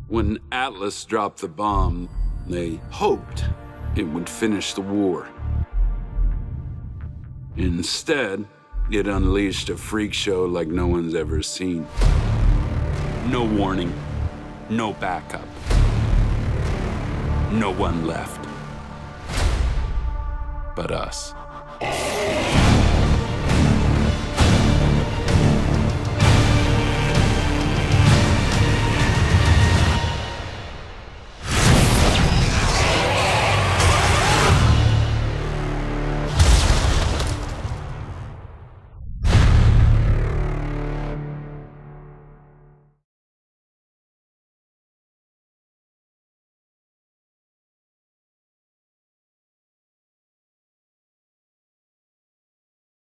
When Atlas dropped the bomb, they hoped it would finish the war. Instead, it unleashed a freak show like no one's ever seen. No warning, no backup. No one left but us.